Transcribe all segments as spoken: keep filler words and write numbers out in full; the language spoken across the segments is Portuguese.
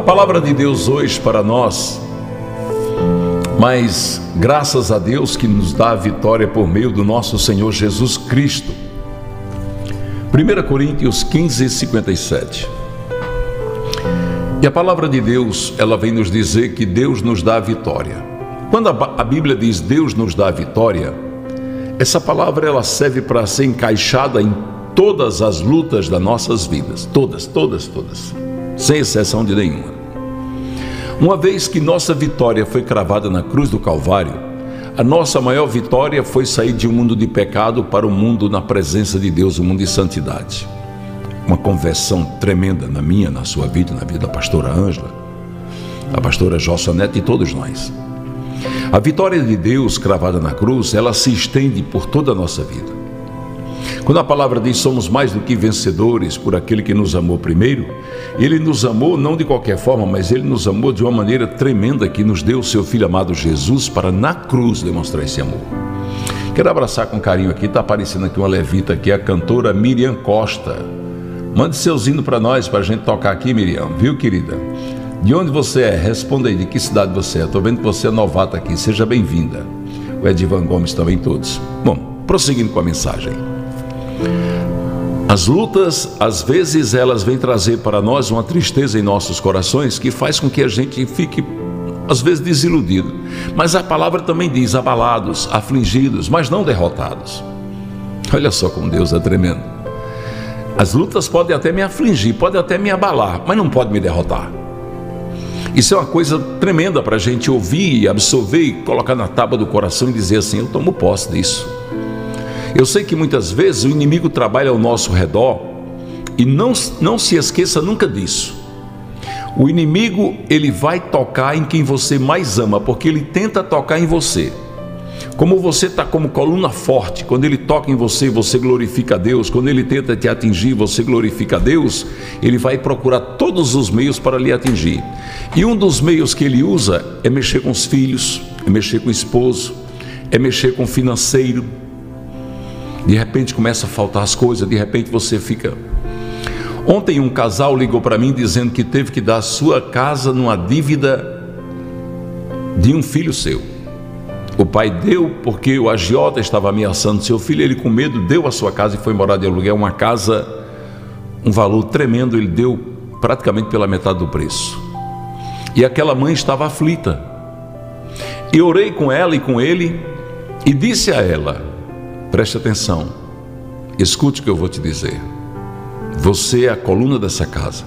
palavra de Deus hoje para nós, mas graças a Deus que nos dá a vitória por meio do nosso Senhor Jesus Cristo. primeira Coríntios quinze, cinquenta e sete. E a palavra de Deus, ela vem nos dizer que Deus nos dá a vitória. Quando a, a Bíblia diz Deus nos dá a vitória, essa palavra ela serve para ser encaixada em todas as lutas das nossas vidas, todas, todas, todas, sem exceção de nenhuma. Uma vez que nossa vitória foi cravada na cruz do Calvário, a nossa maior vitória foi sair de um mundo de pecado para um mundo na presença de Deus, um mundo de santidade. Uma conversão tremenda na minha, na sua vida, na vida da pastora Ângela, da pastora Jossonete e todos nós. A vitória de Deus cravada na cruz, ela se estende por toda a nossa vida. Quando a palavra diz somos mais do que vencedores por aquele que nos amou primeiro, Ele nos amou não de qualquer forma, mas Ele nos amou de uma maneira tremenda que nos deu o seu Filho amado Jesus para na cruz demonstrar esse amor. Quero abraçar com carinho aqui, está aparecendo aqui uma levita aqui, a cantora Miriam Costa. Mande seus hinos para nós, para a gente tocar aqui, Miriam, viu, querida? De onde você é? Responda aí, de que cidade você é? Estou vendo que você é novata aqui, seja bem-vinda. O Edivan Gomes também, todos. Bom, prosseguindo com a mensagem. As lutas, às vezes, elas vêm trazer para nós uma tristeza em nossos corações que faz com que a gente fique, às vezes, desiludido. Mas a palavra também diz abalados, afligidos, mas não derrotados. Olha só como Deus é tremendo. As lutas podem até me afligir, podem até me abalar, mas não podem me derrotar. Isso é uma coisa tremenda para a gente ouvir, absorver e colocar na tábua do coração e dizer assim, eu tomo posse disso. Eu sei que muitas vezes o inimigo trabalha ao nosso redor e não, não se esqueça nunca disso. O inimigo, ele vai tocar em quem você mais ama, porque ele tenta tocar em você. Como você está como coluna forte, quando ele toca em você, você glorifica a Deus. Quando ele tenta te atingir, você glorifica a Deus. Ele vai procurar todos os meios para lhe atingir. E um dos meios que ele usa é mexer com os filhos, é mexer com o esposo, é mexer com o financeiro. De repente começa a faltar as coisas, de repente você fica... Ontem um casal ligou para mim dizendo que teve que dar a sua casa numa dívida de um filho seu. O pai deu porque o agiota estava ameaçando seu filho, ele com medo deu a sua casa e foi morar de aluguel, uma casa, um valor tremendo, ele deu praticamente pela metade do preço. E aquela mãe estava aflita. E orei com ela e com ele e disse a ela, preste atenção, escute o que eu vou te dizer, você é a coluna dessa casa.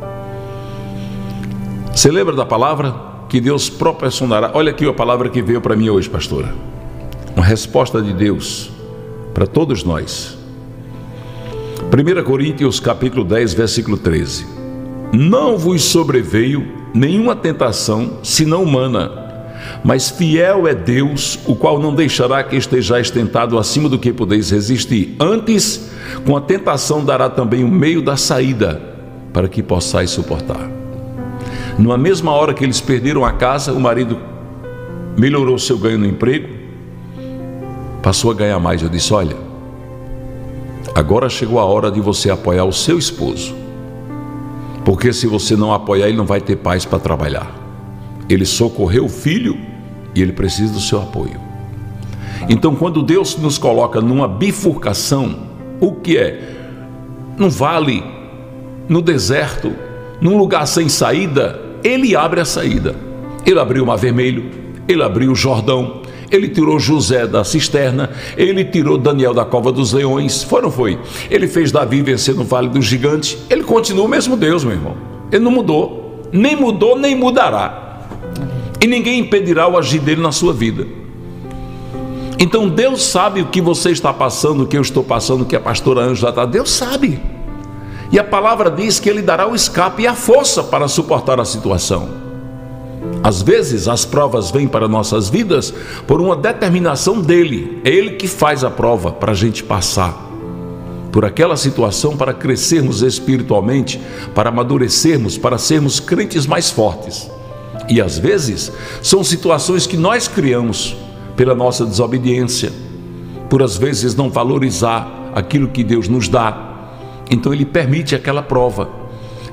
Você lembra da palavra? Que Deus proporcionará. Olha aqui a palavra que veio para mim hoje, pastora. Uma resposta de Deus para todos nós. primeira Coríntios capítulo dez, versículo treze. Não vos sobreveio nenhuma tentação, senão humana, mas fiel é Deus, o qual não deixará que estejais tentado acima do que podeis resistir. Antes, com a tentação dará também o meio da saída, para que possais suportar. Numa mesma hora que eles perderam a casa, o marido melhorou seu ganho no emprego, passou a ganhar mais. Eu disse, olha, agora chegou a hora de você apoiar o seu esposo, porque se você não apoiar, ele não vai ter paz para trabalhar. Ele socorreu o filho e ele precisa do seu apoio. Então, quando Deus nos coloca numa bifurcação, o que é? Num vale, no deserto, num lugar sem saída, Ele abre a saída. Ele abriu o Mar Vermelho, Ele abriu o Jordão, Ele tirou José da cisterna, Ele tirou Daniel da cova dos leões. Foi ou não foi? Ele fez Davi vencer no vale do gigante. Ele continua o mesmo Deus, meu irmão. Ele não mudou, nem mudou, nem mudará. E ninguém impedirá o agir dele na sua vida. Então Deus sabe o que você está passando, o que eu estou passando, o que a pastora Ângela está. Deus sabe. E a palavra diz que Ele dará o escape e a força para suportar a situação. Às vezes as provas vêm para nossas vidas por uma determinação dEle. É Ele que faz a prova para a gente passar por aquela situação, para crescermos espiritualmente, para amadurecermos, para sermos crentes mais fortes. E às vezes são situações que nós criamos pela nossa desobediência, por às vezes não valorizar aquilo que Deus nos dá. Então Ele permite aquela prova.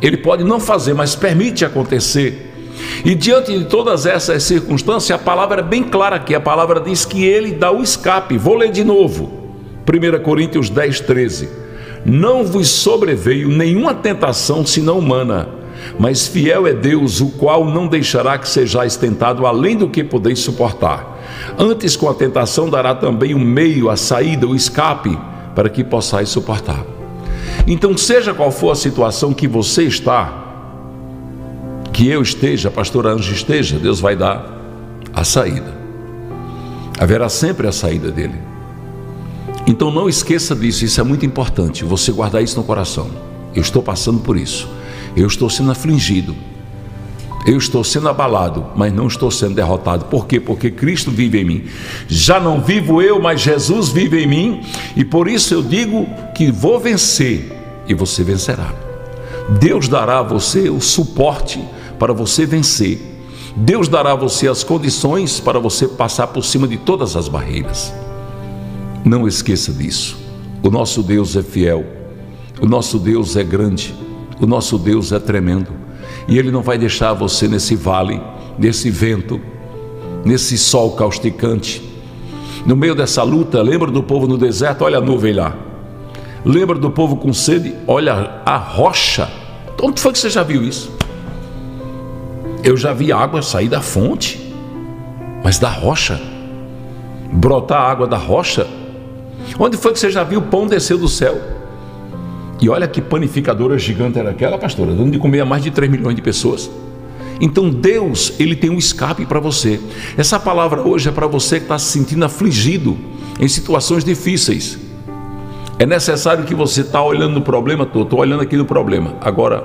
Ele pode não fazer, mas permite acontecer. E diante de todas essas circunstâncias, a palavra é bem clara aqui. A palavra diz que ele dá o escape. Vou ler de novo. primeira Coríntios dez, treze. Não vos sobreveio nenhuma tentação senão humana, mas fiel é Deus, o qual não deixará que sejais tentado além do que podeis suportar. Antes, com a tentação, dará também um meio, a saída, o escape, para que possais suportar. Então, seja qual for a situação que você está, que eu esteja, a pastora Ângela esteja, Deus vai dar a saída. Haverá sempre a saída dele. Então não esqueça disso, isso é muito importante, você guardar isso no coração. Eu estou passando por isso, eu estou sendo afligido, eu estou sendo abalado, mas não estou sendo derrotado. Por quê? Porque Cristo vive em mim. Já não vivo eu, mas Jesus vive em mim, e por isso eu digo que vou vencer, e você vencerá. Deus dará a você o suporte para você vencer. Deus dará a você as condições para você passar por cima de todas as barreiras. Não esqueça disso. O nosso Deus é fiel, o nosso Deus é grande, o nosso Deus é tremendo, e Ele não vai deixar você nesse vale, nesse vento, nesse sol causticante, no meio dessa luta. Lembra do povo no deserto? Olha a nuvem lá. Lembra do povo com sede? Olha a rocha. Onde foi que você já viu isso? Eu já vi água sair da fonte, mas da rocha, brotar a água da rocha. Onde foi que você já viu o pão descer do céu? E olha que panificadora gigante era aquela, pastora, dando de comer a mais de três milhões de pessoas. Então Deus, Ele tem um escape para você. Essa palavra hoje é para você que está se sentindo afligido em situações difíceis. É necessário que você está olhando no problema, estou, estou olhando aqui no problema. Agora,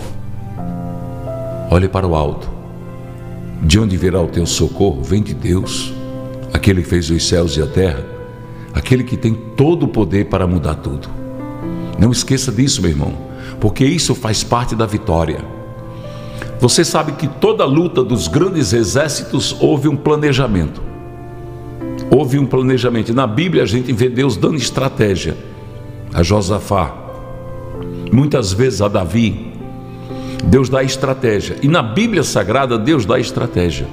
olhe para o alto. De onde virá o teu socorro? Vem de Deus, aquele que fez os céus e a terra, aquele que tem todo o poder para mudar tudo. Não esqueça disso, meu irmão, porque isso faz parte da vitória. Você sabe que toda luta dos grandes exércitos houve um planejamento. Houve um planejamento. Na Bíblia a gente vê Deus dando estratégia a Josafá, muitas vezes a Davi. Deus dá estratégia, e na Bíblia Sagrada Deus dá estratégia,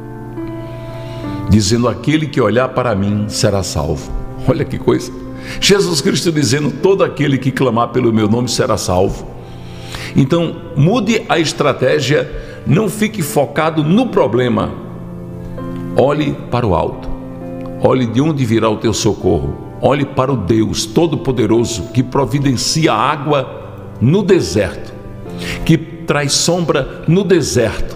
dizendo: aquele que olhar para mim será salvo. Olha que coisa. Jesus Cristo dizendo: todo aquele que clamar pelo meu nome será salvo. Então mude a estratégia, não fique focado no problema, olhe para o alto, olhe de onde virá o teu socorro, olhe para o Deus Todo-Poderoso que providencia água no deserto, que traz sombra no deserto.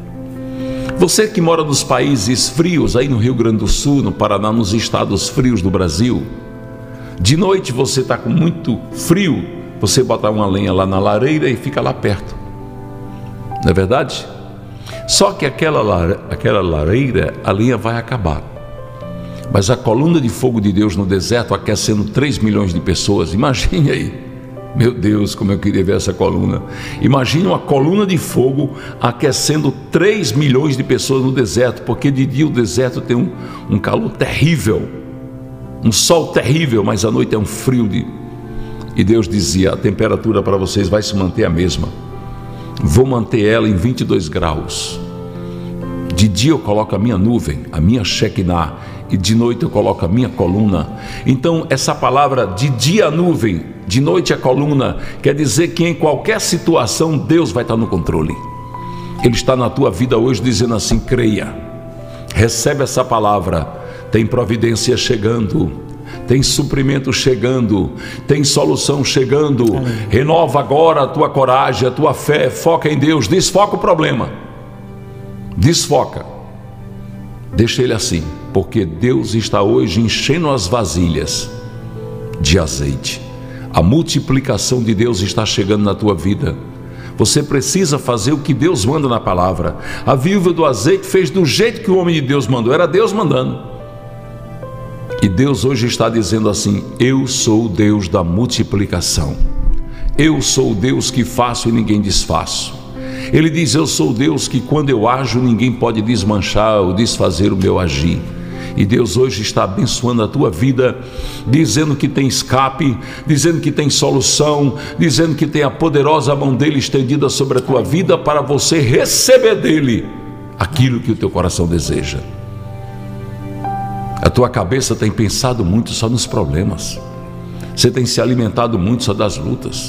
Você que mora nos países frios, aí no Rio Grande do Sul, no Paraná, nos estados frios do Brasil, de noite você está com muito frio, você bota uma lenha lá na lareira e fica lá perto, não é verdade? Só que aquela, aquela lareira, a lenha vai acabar, mas a coluna de fogo de Deus no deserto aquecendo três milhões de pessoas. Imagine aí. Meu Deus, como eu queria ver essa coluna. Imagine uma coluna de fogo aquecendo três milhões de pessoas no deserto, porque de dia o deserto tem um, um calor terrível, um sol terrível, mas à noite é um frio de... E Deus dizia: a temperatura para vocês vai se manter a mesma, vou manter ela em vinte e dois graus. De dia eu coloco a minha nuvem, a minha Shekinah, e de noite eu coloco a minha coluna. Então essa palavra de dia a nuvem, de noite a coluna, quer dizer que em qualquer situação Deus vai estar no controle. Ele está na tua vida hoje dizendo assim: creia, recebe essa palavra. Tem providência chegando, tem suprimento chegando, tem solução chegando. Renova agora a tua coragem, a tua fé, foca em Deus, desfoca o problema, desfoca, deixa ele assim, porque Deus está hoje enchendo as vasilhas de azeite. A multiplicação de Deus está chegando na tua vida. Você precisa fazer o que Deus manda na palavra. A viúva do azeite fez do jeito que o homem de Deus mandou, era Deus mandando. E Deus hoje está dizendo assim: eu sou o Deus da multiplicação, eu sou o Deus que faço e ninguém desfaço. Ele diz: eu sou o Deus que quando eu ajo ninguém pode desmanchar ou desfazer o meu agir. E Deus hoje está abençoando a tua vida, dizendo que tem escape, dizendo que tem solução, dizendo que tem a poderosa mão dele estendida sobre a tua vida para você receber dele aquilo que o teu coração deseja. A tua cabeça tem pensado muito só nos problemas. Você tem se alimentado muito só das lutas,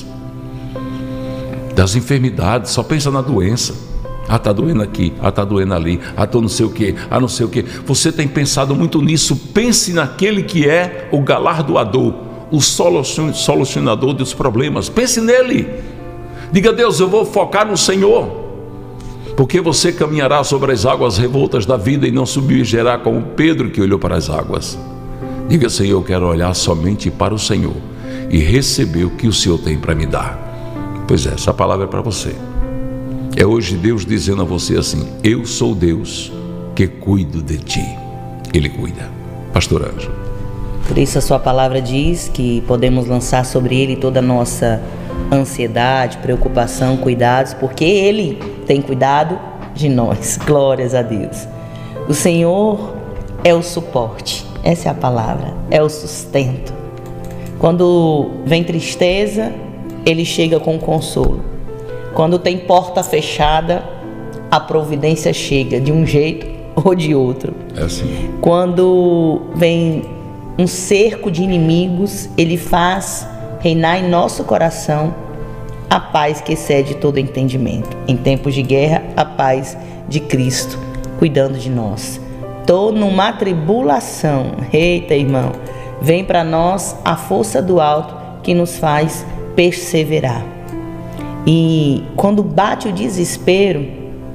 das enfermidades, só pensa na doença. Ah, está doendo aqui, ah, está doendo ali, ah, estou não sei o que, ah, não sei o que. Você tem pensado muito nisso. Pense naquele que é o galardoador, o solucionador dos problemas. Pense nele. Diga: Deus, eu vou focar no Senhor, porque você caminhará sobre as águas revoltas da vida e não submergerá como Pedro, que olhou para as águas. Diga: Senhor, eu quero olhar somente para o Senhor e receber o que o Senhor tem para me dar. Pois é, essa palavra é para você. É hoje Deus dizendo a você assim: eu sou Deus que cuido de ti. Ele cuida. Pastor Ângelo. Por isso a sua palavra diz que podemos lançar sobre ele toda a nossa ansiedade, preocupação, cuidados, porque ele tem cuidado de nós. Glórias a Deus. O Senhor é o suporte. Essa é a palavra. É o sustento. Quando vem tristeza, ele chega com consolo. Quando tem porta fechada, a providência chega de um jeito ou de outro. É assim. Quando vem um cerco de inimigos, ele faz reinar em nosso coração a paz que excede todo entendimento. Em tempos de guerra, a paz de Cristo cuidando de nós. Estou numa tribulação. Eita, irmão, vem para nós a força do alto que nos faz perseverar. E quando bate o desespero,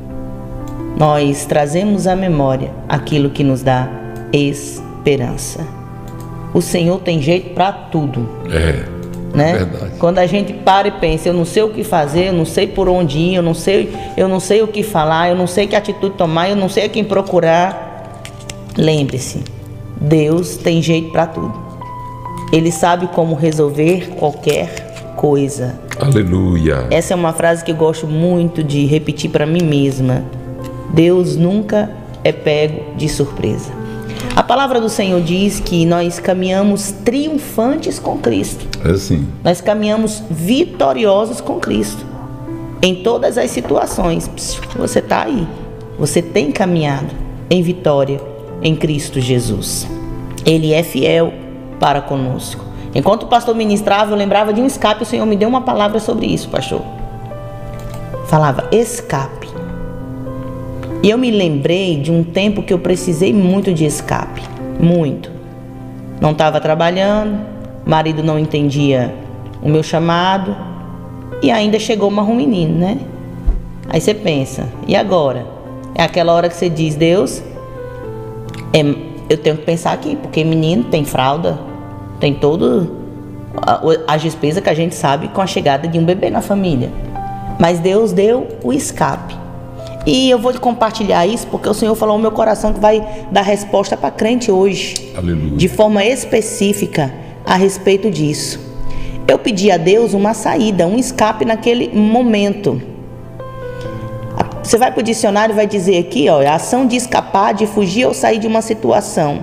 nós trazemos à memória aquilo que nos dá esperança. O Senhor tem jeito para tudo. É, né? É verdade. Quando a gente para e pensa, eu não sei o que fazer, eu não sei por onde ir, eu não sei, eu não sei o que falar, eu não sei que atitude tomar, eu não sei a quem procurar. Lembre-se, Deus tem jeito para tudo. Ele sabe como resolver qualquer coisa. Aleluia. Essa é uma frase que eu gosto muito de repetir para mim mesma. Deus nunca é pego de surpresa. A palavra do Senhor diz que nós caminhamos triunfantes com Cristo. É assim. Nós caminhamos vitoriosos com Cristo. Em todas as situações. Você está aí. Você tem caminhado em vitória em Cristo Jesus. Ele é fiel para conosco. Enquanto o pastor ministrava, eu lembrava de um escape. O Senhor me deu uma palavra sobre isso, pastor. Falava escape. E eu me lembrei de um tempo que eu precisei muito de escape. Muito. Não estava trabalhando, marido não entendia o meu chamado, e ainda chegou mais um menino, né? Aí você pensa, e agora? É aquela hora que você diz: Deus, é, eu tenho que pensar aqui, porque menino tem fralda, tem todo as despesas que a gente sabe com a chegada de um bebê na família. Mas Deus deu o escape. E eu vou compartilhar isso porque o Senhor falou no meu coração que vai dar resposta para crente hoje. Aleluia. De forma específica a respeito disso. Eu pedi a Deus uma saída, um escape naquele momento. Você vai para o dicionário e vai dizer aqui, ó, a ação de escapar, de fugir ou sair de uma situação.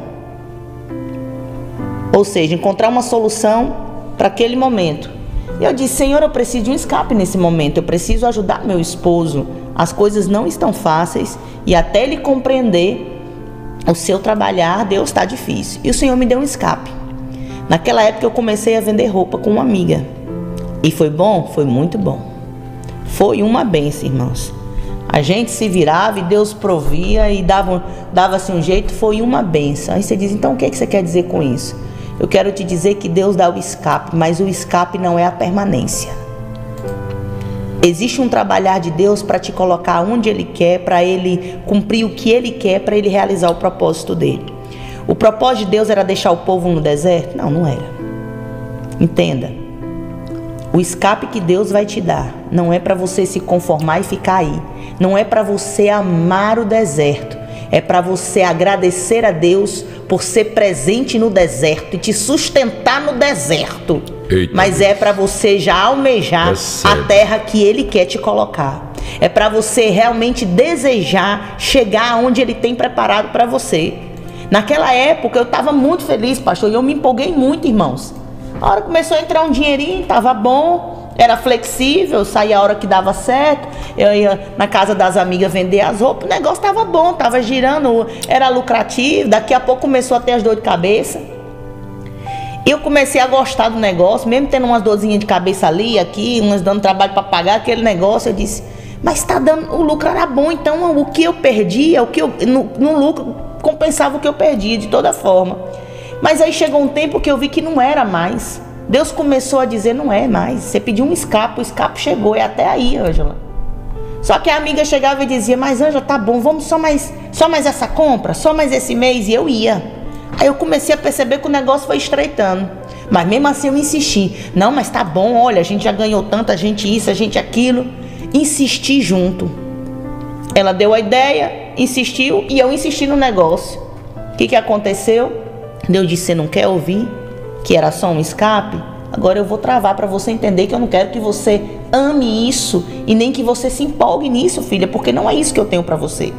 Ou seja, encontrar uma solução para aquele momento. E eu disse: Senhor, eu preciso de um escape nesse momento. Eu preciso ajudar meu esposo. As coisas não estão fáceis. E até ele compreender o seu trabalhar, Deus está difícil. E o Senhor me deu um escape. Naquela época eu comecei a vender roupa com uma amiga. E foi bom? Foi muito bom. Foi uma bênção, irmãos. A gente se virava e Deus provia e dava, dava-se um jeito. Foi uma bênção. Aí você diz: então o que, é que você quer dizer com isso? Eu quero te dizer que Deus dá o escape, mas o escape não é a permanência. Existe um trabalhar de Deus para te colocar onde Ele quer, para Ele cumprir o que Ele quer, para Ele realizar o propósito dEle. O propósito de Deus era deixar o povo no deserto? Não, não era. Entenda. O escape que Deus vai te dar não é para você se conformar e ficar aí. Não é para você amar o deserto. É para você agradecer a Deus por ser presente no deserto e te sustentar no deserto. Eita, mas é para você já almejar a terra que Ele quer te colocar. É para você realmente desejar chegar aonde Ele tem preparado para você. Naquela época eu estava muito feliz, pastor, e eu me empolguei muito, irmãos. A hora que começou a entrar um dinheirinho, estava bom, era flexível, saía a hora que dava certo. Eu ia na casa das amigas vender as roupas, o negócio estava bom, estava girando, era lucrativo. Daqui a pouco começou a ter as dores de cabeça. Eu comecei a gostar do negócio, mesmo tendo umas dorzinhas de cabeça ali, aqui, umas dando trabalho para pagar aquele negócio. Eu disse, mas tá dando, o lucro era bom, então o que eu perdia, o que eu, no, no lucro compensava o que eu perdia de toda forma. Mas aí chegou um tempo que eu vi que não era mais. Deus começou a dizer, não é mais. Você pediu um escape, o escape chegou, é até aí, Ângela. Só que a amiga chegava e dizia, mas Ângela, tá bom, vamos só mais, só mais essa compra, só mais esse mês, e eu ia. Aí eu comecei a perceber que o negócio foi estreitando. Mas mesmo assim eu insisti. Não, mas tá bom, olha, a gente já ganhou tanto, a gente isso, a gente aquilo. Insisti junto. Ela deu a ideia, insistiu e eu insisti no negócio. O que que aconteceu? Deus disse, você não quer ouvir? Que era só um escape? Agora eu vou travar para você entender que eu não quero que você ame isso e nem que você se empolgue nisso, filha, porque não é isso que eu tenho para você.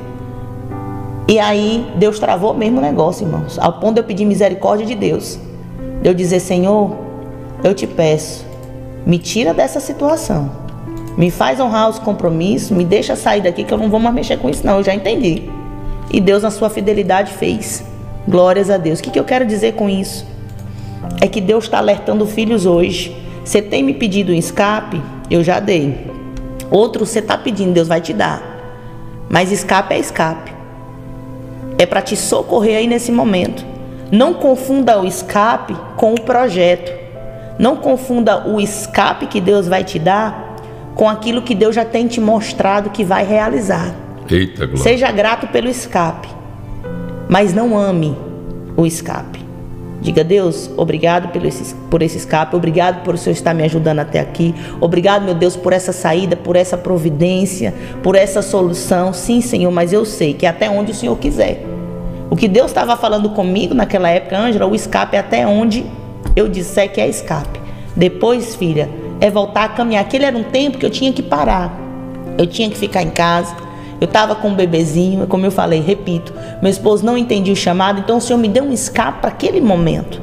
E aí Deus travou mesmo o negócio, irmãos, ao ponto de eu pedir misericórdia de Deus. De eu dizer, Senhor, eu te peço, me tira dessa situação, me faz honrar os compromissos, me deixa sair daqui que eu não vou mais mexer com isso não, eu já entendi. E Deus na sua fidelidade fez. Glórias a Deus. O que que eu quero dizer com isso? É que Deus está alertando filhos hoje. Você tem me pedido um escape? Eu já dei. Outro você está pedindo, Deus vai te dar. Mas escape é escape. É para te socorrer aí nesse momento. Não confunda o escape com o projeto. Não confunda o escape que Deus vai te dar com aquilo que Deus já tem te mostrado que vai realizar. Eita, glória. Seja grato pelo escape, mas não ame o escape. Diga, Deus, obrigado por esse, por esse escape, obrigado por o Senhor estar me ajudando até aqui, obrigado, meu Deus, por essa saída, por essa providência, por essa solução. Sim, Senhor, mas eu sei que até onde o Senhor quiser. O que Deus estava falando comigo naquela época, Ângela, o escape é até onde eu disser que é escape. Depois, filha, é voltar a caminhar. Aquele era um tempo que eu tinha que parar, eu tinha que ficar em casa. Eu estava com um bebezinho, como eu falei, repito, meu esposo não entendia o chamado, então o Senhor me deu um escape para aquele momento.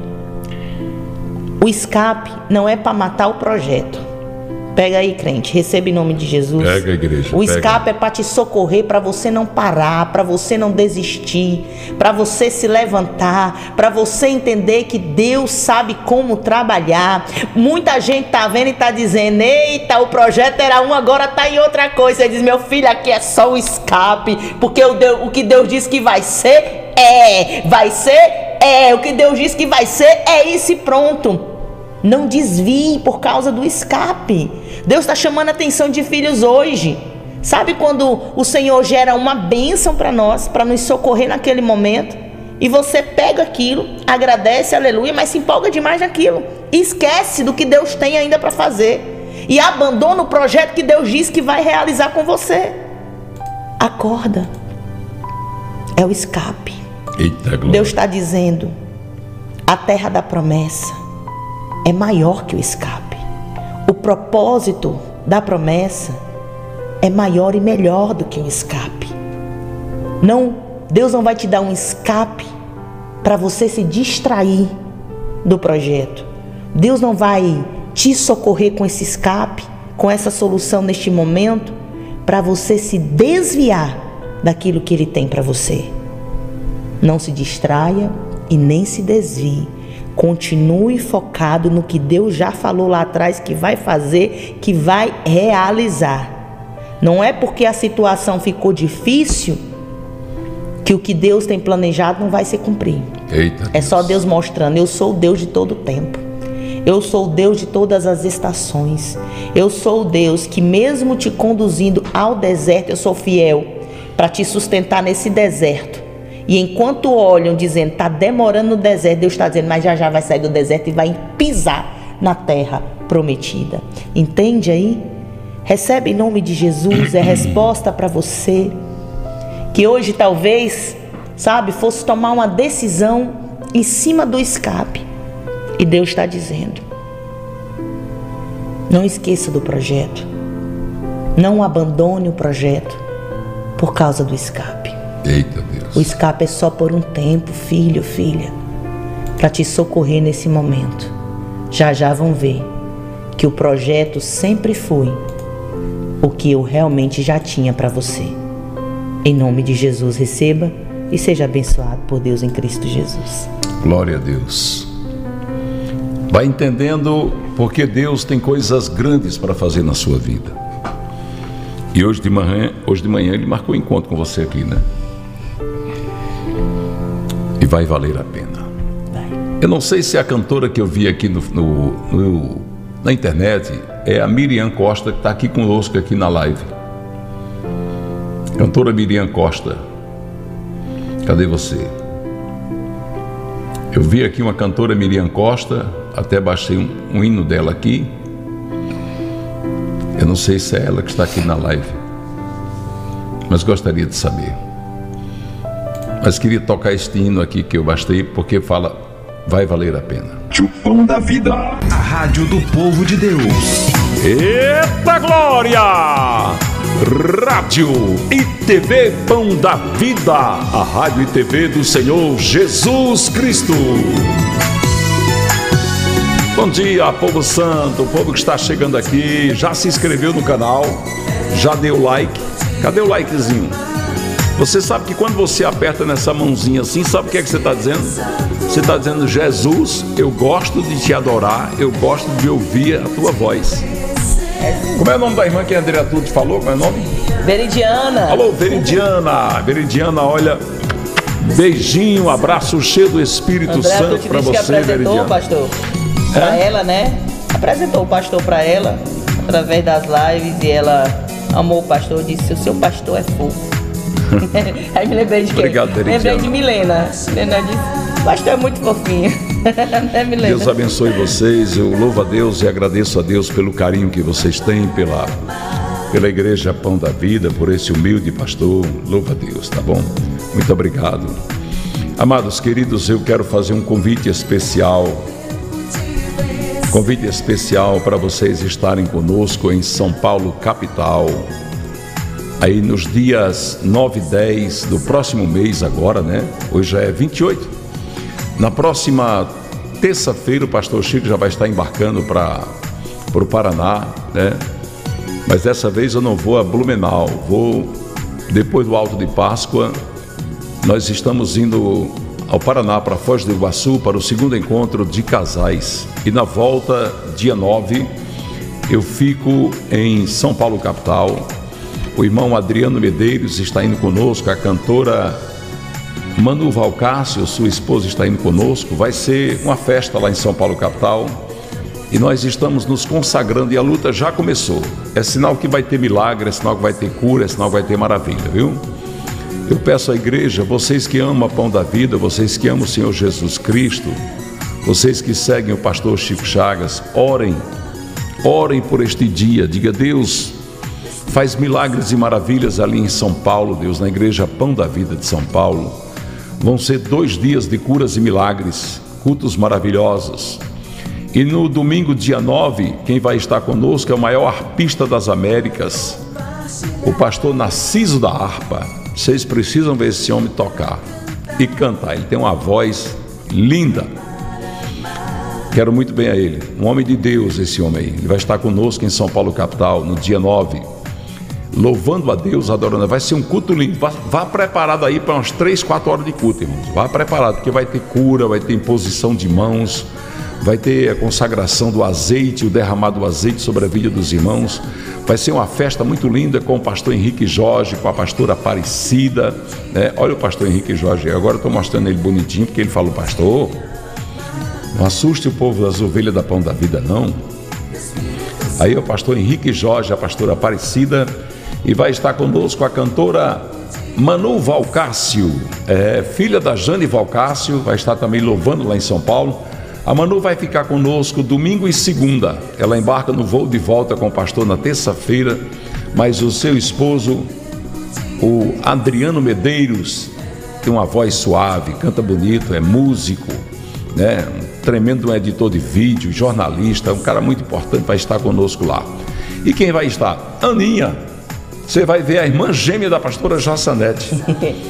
O escape não é para matar o projeto. Pega aí, crente, receba em nome de Jesus. Pega, igreja. O escape pega. É para te socorrer, para você não parar, para você não desistir, para você se levantar, para você entender que Deus sabe como trabalhar. Muita gente tá vendo e tá dizendo, eita, o projeto era um, agora tá em outra coisa. Você diz, meu filho, aqui é só o escape, porque o, Deus, o que Deus disse que vai ser, é, vai ser, é, o que Deus disse que vai ser, é isso e pronto. Não desvie por causa do escape. Deus está chamando a atenção de filhos hoje. Sabe quando o Senhor gera uma bênção para nós, para nos socorrer naquele momento, e você pega aquilo, agradece, aleluia, mas se empolga demais naquilo, e esquece do que Deus tem ainda para fazer, e abandona o projeto que Deus diz que vai realizar com você. Acorda. É o escape. Eita, glória. Deus está dizendo, a terra da promessa é maior que o escape. O propósito da promessa é maior e melhor do que o escape. Não, Deus não vai te dar um escape para você se distrair do projeto. Deus não vai te socorrer com esse escape, com essa solução neste momento, para você se desviar daquilo que Ele tem para você. Não se distraia e nem se desvie. Continue focado no que Deus já falou lá atrás que vai fazer, que vai realizar. Não é porque a situação ficou difícil que o que Deus tem planejado não vai se cumprir. Eita, é só Deus mostrando, eu sou o Deus de todo o tempo. Eu sou o Deus de todas as estações. Eu sou o Deus que mesmo te conduzindo ao deserto, eu sou fiel para te sustentar nesse deserto. E enquanto olham dizendo, está demorando no deserto, Deus está dizendo, mas já já vai sair do deserto e vai pisar na terra prometida. Entende aí? Recebe em nome de Jesus, é resposta para você. Que hoje talvez, sabe, fosse tomar uma decisão em cima do escape. E Deus está dizendo, não esqueça do projeto. Não abandone o projeto por causa do escape. Eita Deus. O escape é só por um tempo, filho, filha, para te socorrer nesse momento. Já já vão ver que o projeto sempre foi o que eu realmente já tinha para você. Em nome de Jesus, receba e seja abençoado por Deus em Cristo Jesus. Glória a Deus. Vai entendendo porque Deus tem coisas grandes para fazer na sua vida. E hoje de manhã, hoje de manhã ele marcou um encontro com você aqui, né? E vai valer a pena. Vai. Eu não sei se a cantora que eu vi aqui no, no, no, na internet é a Miriam Costa, que está aqui conosco aqui na live. Cantora Miriam Costa, cadê você? Eu vi aqui uma cantora Miriam Costa, até baixei um, um hino dela aqui. Eu não sei se é ela que está aqui na live, mas gostaria de saber. Mas queria tocar este hino aqui que eu baixei, porque fala, vai valer a pena. O Pão da Vida, a rádio do povo de Deus. Eita glória! Rádio e T V Pão da Vida, a rádio e T V do Senhor Jesus Cristo. Bom dia, povo santo, o povo que está chegando aqui, já se inscreveu no canal, já deu like. Cadê o likezinho? Você sabe que quando você aperta nessa mãozinha assim, sabe o que é que você está dizendo? Você está dizendo, Jesus, eu gosto de te adorar, eu gosto de ouvir a tua voz. Como é o nome da irmã que a Andrea Tudo falou? Qual é o nome? Veridiana. Alô, Veridiana. Veridiana, olha, beijinho, abraço cheio do Espírito André, Santo para você, que apresentou, Veridiana. pastor, para ela, né? Apresentou o pastor para ela através das lives e ela amou o pastor, disse, o seu pastor é fofo. Aí me lembrei de quem? Obrigado, Veridiana. Lembrei de Milena. Milena disse, o pastor é muito fofinho. É, Milena? Deus abençoe vocês, eu louvo a Deus e agradeço a Deus pelo carinho que vocês têm pela, pela Igreja Pão da Vida, por esse humilde pastor, louvo a Deus, tá bom? Muito obrigado. Amados queridos, eu quero fazer um convite especial, convite especial para vocês estarem conosco em São Paulo, capital, aí nos dias nove e dez do próximo mês agora, né? Hoje já é vinte e oito. Na próxima terça-feira o pastor Chico já vai estar embarcando para o Paraná, né? Mas dessa vez eu não vou a Blumenau, vou depois do Alto de Páscoa. Nós estamos indo ao Paraná, para Foz do Iguaçu, para o segundo encontro de casais. E na volta, dia nove, eu fico em São Paulo, capital. O irmão Adriano Medeiros está indo conosco, a cantora Manu Valcácio, sua esposa, está indo conosco. Vai ser uma festa lá em São Paulo, capital. E nós estamos nos consagrando e a luta já começou. É sinal que vai ter milagre, é sinal que vai ter cura, é sinal que vai ter maravilha, viu? Eu peço à igreja, vocês que amam a Pão da Vida, vocês que amam o Senhor Jesus Cristo, vocês que seguem o pastor Chico Chagas, orem, orem por este dia. Diga, Deus, faz milagres e maravilhas ali em São Paulo, Deus, na Igreja Pão da Vida de São Paulo. Vão ser dois dias de curas e milagres, cultos maravilhosos. E no domingo, dia nove, quem vai estar conosco é o maior harpista das Américas, o pastor Narciso da Harpa. Vocês precisam ver esse homem tocar e cantar. Ele tem uma voz linda. Quero muito bem a ele. Um homem de Deus, esse homem aí. Ele vai estar conosco em São Paulo, capital, no dia nove. Louvando a Deus, adorando. Vai ser um culto lindo. Vá, vá preparado aí para umas três, quatro horas de culto, irmãos. Vá preparado, porque vai ter cura, vai ter imposição de mãos, vai ter a consagração do azeite, o derramado do azeite sobre a vida dos irmãos. Vai ser uma festa muito linda com o pastor Henrique Jorge, com a pastora Aparecida, né? Olha o pastor Henrique Jorge, agora eu estou mostrando ele bonitinho, porque ele falou, pastor, não assuste o povo das ovelhas da Pão da Vida, não. Aí o pastor Henrique Jorge, a pastora Aparecida, e vai estar conosco a cantora Manu Valcácio, é, filha da Jane Valcácio, vai estar também louvando lá em São Paulo. A Manu vai ficar conosco domingo e segunda. Ela embarca no voo de volta com o pastor na terça-feira, mas o seu esposo, o Adriano Medeiros, tem uma voz suave, canta bonito, é músico, né? Um tremendo editor de vídeo, jornalista, um cara muito importante, vai estar conosco lá. E quem vai estar? Aninha. Você vai ver a irmã gêmea da pastora Jassanete.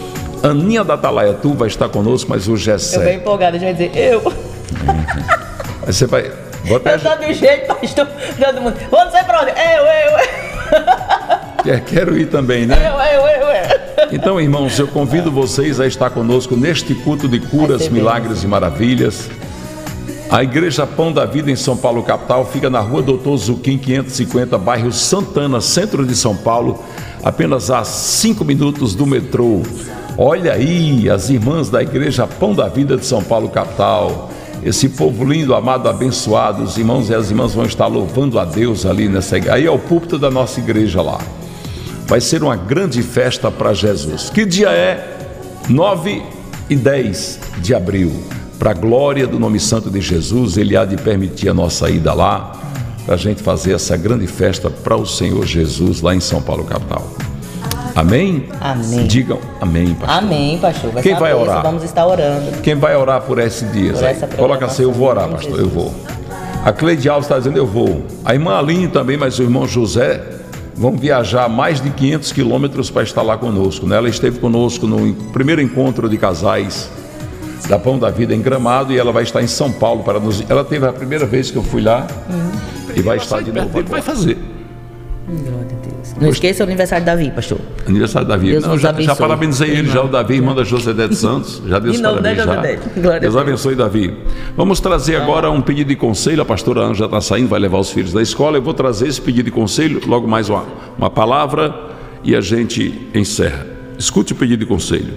Aninha da Atalaia-Tu vai estar conosco, mas o Gessé. Eu bem empolgada, já ia dizer, eu. Aí você vai... Eu tô do jeito, pastor, todo mundo. Você pra onde? Eu, eu, eu. Quero ir também, né? Eu, eu, eu, eu. Então, irmãos, eu convido vocês a estar conosco neste culto de curas, milagres e maravilhas. A Igreja Pão da Vida em São Paulo, capital, fica na rua Doutor Zuquim, quinhentos e cinquenta, bairro Santana, centro de São Paulo, apenas a cinco minutos do metrô. Olha aí, as irmãs da Igreja Pão da Vida de São Paulo, capital. Esse povo lindo, amado, abençoado, os irmãos e as irmãs vão estar louvando a Deus ali nessa igreja. Aí é o púlpito da nossa igreja lá. Vai ser uma grande festa para Jesus. Que dia é? nove e dez de abril. Para a glória do nome santo de Jesus, Ele há de permitir a nossa ida lá, para a gente fazer essa grande festa para o Senhor Jesus lá em São Paulo, capital. Amém? Amém. Digam amém, pastor. Amém, pastor. Vai Quem ser vai bênção, orar? Vamos estar orando. Quem vai orar por esses dias? Por Aí? essa Coloca assim, eu vou orar, pastor, eu vou. A Cleide Alves está dizendo, eu vou. A irmã Aline também, mas o irmão José vão viajar mais de quinhentos quilômetros para estar lá conosco, né? Ela esteve conosco no primeiro encontro de casais da Pão da Vida em Gramado e ela vai estar em São Paulo para nos... Ela teve a primeira vez que eu fui lá hum. e vai estar de novo. Ele vai fazer. Glória a Deus. Não esqueça o aniversário de Davi, pastor. Aniversário de Davi. Deus Não, já, já parabenizei ele, Irmão. já o Davi, irmã da Josedete Santos. Já deu os parabéns. Já. Deus, Deus abençoe Davi. Vamos trazer agora um pedido de conselho. A pastora Ana já está saindo, vai levar os filhos da escola. Eu vou trazer esse pedido de conselho, logo mais uma, uma palavra e a gente encerra. Escute o pedido de conselho.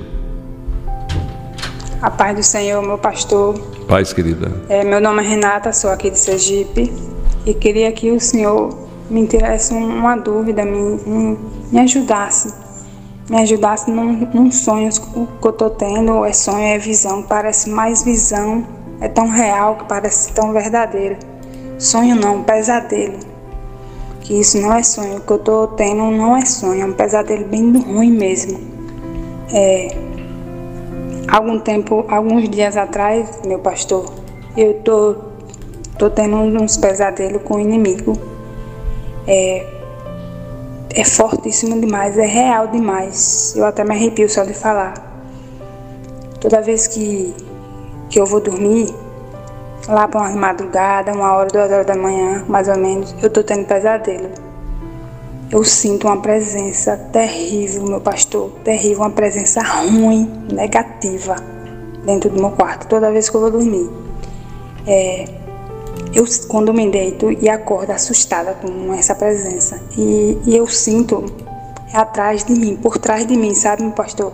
A paz do Senhor, meu pastor. Paz, querida. É, meu nome é Renata, sou aqui de Sergipe e queria que o Senhor me tirasse uma dúvida, me, me ajudasse, me ajudasse num, num sonho que eu estou tendo. É sonho, é visão, parece mais visão, é tão real que parece tão verdadeiro. Sonho não, pesadelo. Que isso não é sonho, o que eu estou tendo não é sonho, é um pesadelo bem ruim mesmo. É, algum tempo, alguns dias atrás, meu pastor, eu tô, tô tendo uns pesadelos com o inimigo. É, é fortíssimo demais, é real demais. Eu até me arrepio só de falar. Toda vez que, que eu vou dormir, lá para uma madrugada, uma hora, duas horas da manhã, mais ou menos, eu tô tendo pesadelo. Eu sinto uma presença terrível, meu pastor, terrível, uma presença ruim, negativa, dentro do meu quarto, toda vez que eu vou dormir. É, eu, quando me deito e acordo assustada com essa presença, e, e eu sinto atrás de mim, por trás de mim, sabe, meu pastor?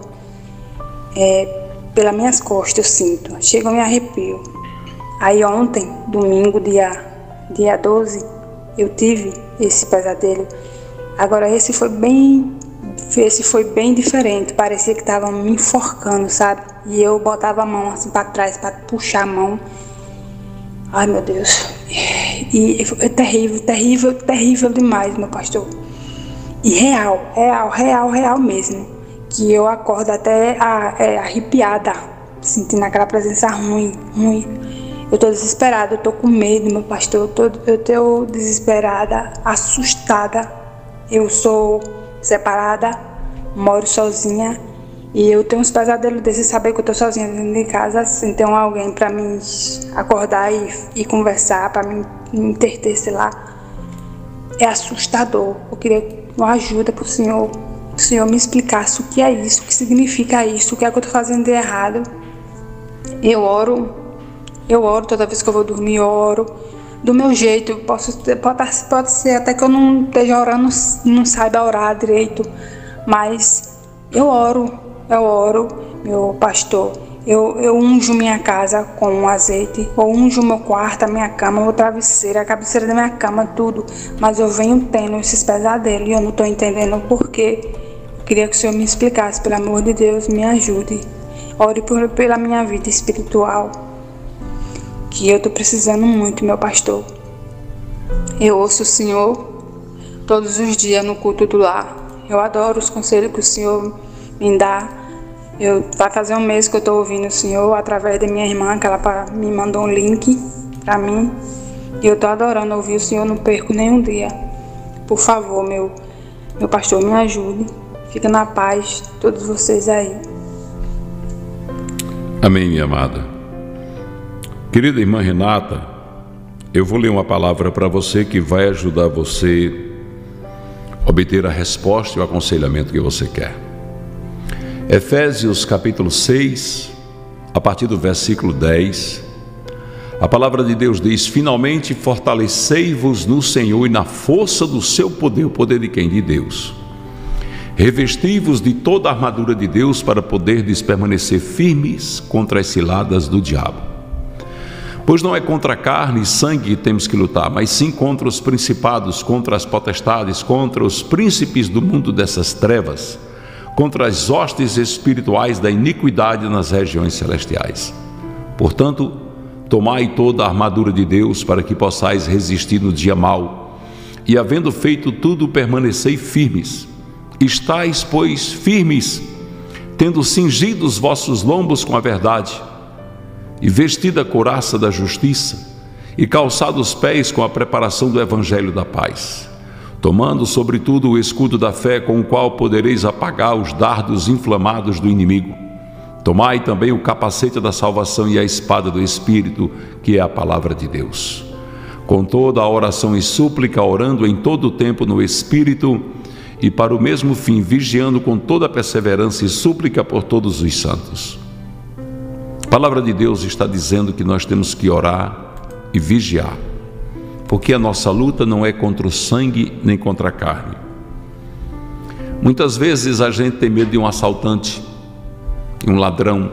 É, pelas minhas costas eu sinto, chega a me arrepio. Aí ontem, domingo, dia, dia doze, eu tive esse pesadelo. Agora esse foi bem, esse foi bem diferente, parecia que estavam me enforcando, sabe? E eu botava a mão assim para trás, para puxar a mão. Ai, meu Deus. E é terrível, terrível, terrível demais, meu pastor. E real, real, real, real mesmo. Que eu acordo até a, é, arrepiada, sentindo aquela presença ruim, ruim. Eu tô desesperada, eu tô com medo, meu pastor. Eu tô, eu tô desesperada, assustada. Eu sou separada, moro sozinha e eu tenho uns pesadelos desses, saber que eu tô sozinha dentro de casa, sem ter alguém para me acordar e, e conversar, para me, me interter, sei lá. É assustador. Eu queria uma ajuda pro Senhor, o Senhor me explicasse o que é isso, o que significa isso, o que é que eu tô fazendo de errado. Eu oro, eu oro toda vez que eu vou dormir, eu oro. Do meu jeito, posso, pode, pode ser até que eu não esteja orando, não saiba orar direito, mas eu oro, eu oro, meu pastor. Eu, eu unjo minha casa com um azeite, eu unjo meu quarto, a minha cama, o meu travesseiro, a cabeceira da minha cama, tudo. Mas eu venho tendo esses pesadelos e eu não estou entendendo o porquê. Eu queria que o Senhor me explicasse, pelo amor de Deus, me ajude. Ore por, pela minha vida espiritual, que eu estou precisando muito, meu pastor. Eu ouço o Senhor todos os dias no culto do lar. Eu adoro os conselhos que o Senhor me dá. Eu, vai fazer um mês que eu estou ouvindo o Senhor através da minha irmã, que ela me mandou um link para mim. E eu estou adorando ouvir o Senhor, não perco nenhum dia. Por favor, meu, meu pastor, me ajude. Fica na paz, todos vocês aí. Amém, minha amada. Querida irmã Renata, eu vou ler uma palavra para você que vai ajudar você a obter a resposta e o aconselhamento que você quer. Efésios capítulo seis, a partir do versículo dez, a palavra de Deus diz: finalmente fortalecei-vos no Senhor e na força do seu poder. O poder de quem? De Deus. Revesti-vos de toda a armadura de Deus para poderdes permanecer firmes contra as ciladas do diabo. Pois não é contra carne e sangue que temos que lutar, mas sim contra os principados, contra as potestades, contra os príncipes do mundo dessas trevas, contra as hostes espirituais da iniquidade nas regiões celestiais. Portanto, tomai toda a armadura de Deus para que possais resistir no dia mau, e havendo feito tudo, permanecei firmes. Estais, pois, firmes, tendo cingido os vossos lombos com a verdade, e vestida a couraça da justiça, e calçado os pés com a preparação do evangelho da paz, tomando sobretudo o escudo da fé, com o qual podereis apagar os dardos inflamados do inimigo. Tomai também o capacete da salvação e a espada do Espírito, que é a palavra de Deus. Com toda a oração e súplica, orando em todo o tempo no Espírito, e para o mesmo fim, vigiando com toda a perseverança e súplica por todos os santos. A palavra de Deus está dizendo que nós temos que orar e vigiar, porque a nossa luta não é contra o sangue nem contra a carne. Muitas vezes a gente tem medo de um assaltante, de um ladrão,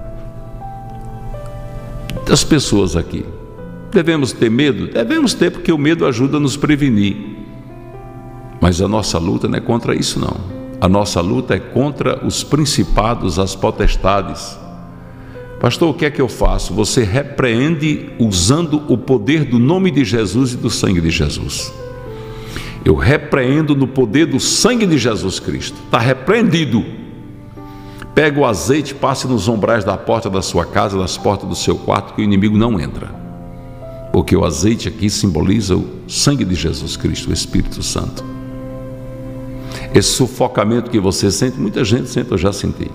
das pessoas aqui. Devemos ter medo? Devemos ter, porque o medo ajuda a nos prevenir. Mas a nossa luta não é contra isso, não. A nossa luta é contra os principados, as potestades. Pastor, o que é que eu faço? Você repreende usando o poder do nome de Jesus e do sangue de Jesus. Eu repreendo no poder do sangue de Jesus Cristo. Está repreendido. Pega o azeite, passe nos umbrais da porta da sua casa, das portas do seu quarto, que o inimigo não entra. Porque o azeite aqui simboliza o sangue de Jesus Cristo, o Espírito Santo. Esse sufocamento que você sente, muita gente sente, eu já senti.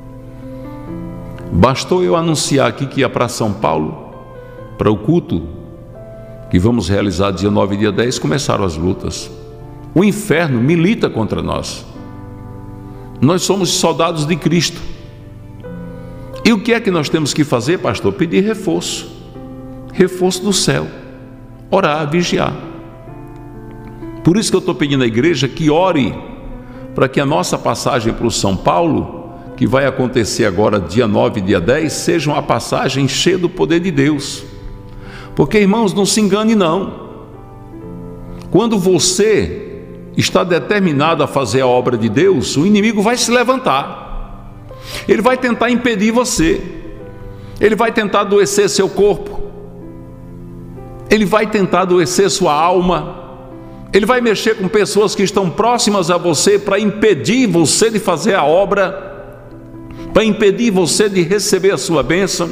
Bastou eu anunciar aqui que ia para São Paulo, para o culto que vamos realizar dia nove e dia dez, começaram as lutas. O inferno milita contra nós. Nós somos soldados de Cristo. E o que é que nós temos que fazer, pastor? Pedir reforço. Reforço do céu. Orar, vigiar. Por isso que eu estou pedindo à igreja que ore para que a nossa passagem para o São Paulo, que vai acontecer agora dia nove e dia dez, seja uma passagem cheia do poder de Deus. Porque, irmãos, não se engane não. Quando você está determinado a fazer a obra de Deus, o inimigo vai se levantar. Ele vai tentar impedir você. Ele vai tentar adoecer seu corpo. Ele vai tentar adoecer sua alma. Ele vai mexer com pessoas que estão próximas a você para impedir você de fazer a obra, para impedir você de receber a sua bênção.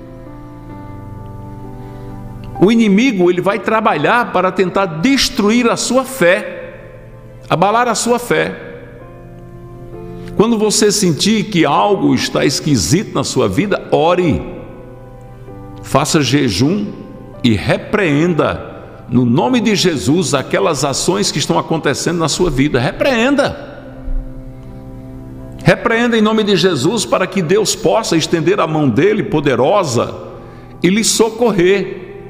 O inimigo, ele vai trabalhar para tentar destruir a sua fé, abalar a sua fé. Quando você sentir que algo está esquisito na sua vida, ore, faça jejum e repreenda no nome de Jesus aquelas ações que estão acontecendo na sua vida. Repreenda. Repreenda em nome de Jesus, para que Deus possa estender a mão dele poderosa e lhe socorrer.